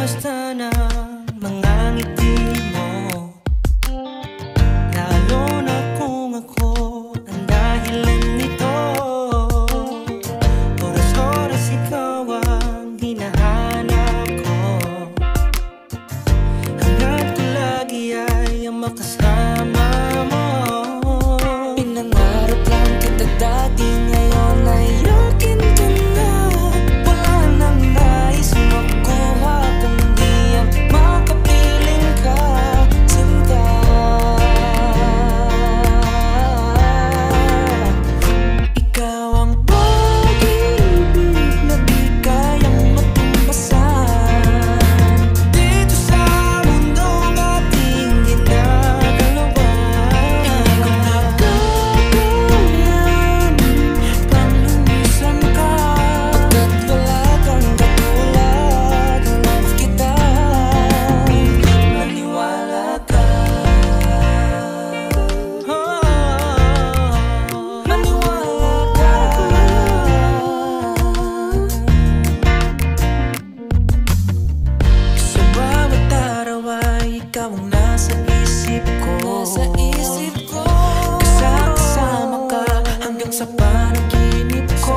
pagmasdan ang mga ngiti mo, lalo na kung ako ang dahilan nito. Oras-oras ikaw ang hinahanap ko, hangad ko lagi ay ang makasama mo. Pinangarap lang kita dati, ngayon ay akin ka na. Wala nang nais makuha, kundi ang makapiling ka, sinta. Ikaw ang pag-ibig na di kayang matumbasan, dito sa mundong ating ginagalawan. Hindi ko na kakayanin pang lumisan ka, pagkat wala kang katulad. Love kita, maniwala ka. Maniwala ka. Sa bawat araw ay ikaw ang nasa isip ko, kasama ka hanggang sa panaginip ko.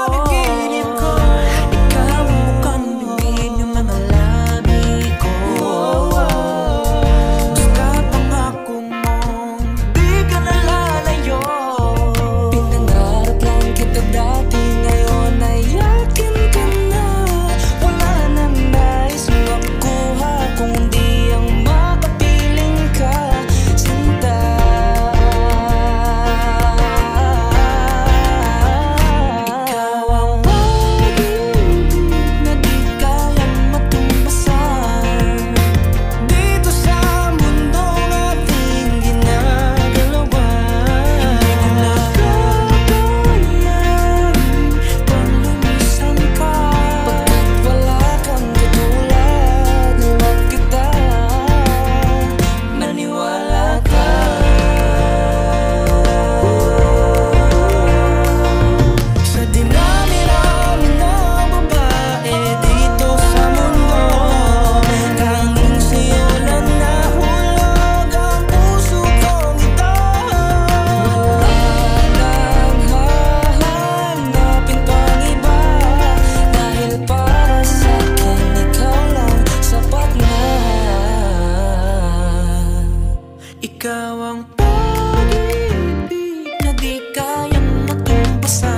Ikaw ang mukhang bibig ng mga labi ko. Basta pangako mong di ka na lalayo. Pinangarap lang kita dati, ngayon ay akin ka na. Wala nang nais makuha, kundi ang makapiling ka, sinta. Ikaw ang pag-ibig na di kayang matumbasan, dito sa mundong ating ginagalawan. Hindi ko na kakayanin pang lumisan ka, pagkat wala kang katulad. Love kita, maniwala ka. Sa dinami-rami ng babae dito sa mundo, tanging sa'yo lang nahulog ang puso kong ito. Wala nang hahanapin pang iba, dahil para sa'kin ikaw lang sapat na. Ikaw ang pag-ibig na di kayang matumbasan,